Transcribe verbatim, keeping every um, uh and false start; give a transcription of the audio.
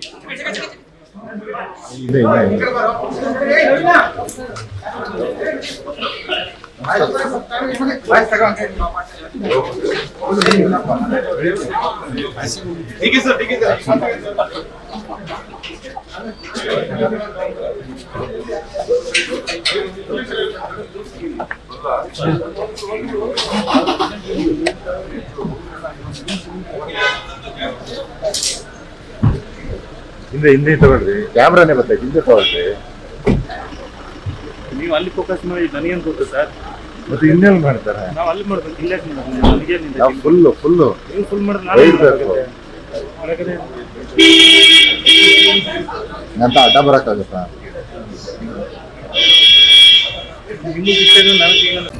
ಇದೆ ಇದೆ ठीक है सर ठीक है सर ಹಿಂದೆ ಹಿಂದೆ ತಗೊಳ್ರಿ ಕ್ಯಾಮ್ರಾನೇ ಬರ್ತೈತೆ ಹಿಂದೆ ತಗೊಳ್ರಿ ನೀವು ಅಲ್ಲಿ ಫೋಕಸ್ ಮಾಡಿ ನನಗೇನು ಗೊತ್ತು ಸರ್ ಮತ್ತೆ ಇನ್ನೇನು ಮಾಡ್ತಾರೆ ನಾವು ಅಲ್ಲಿ ಮಾಡ್ಬೇಕು ಇಲ್ಲೇ ನಾವು ಫುಲ್ಲು ಫುಲ್ಲು ನೀವು ಫುಲ್ ಮಾಡಿದ್ರೆ ಅಂತ ಅಡ್ಡ ಬರೋಕ್ಕಾಗತ್ತಾ ನಿಮಗೆ ನನಗೆ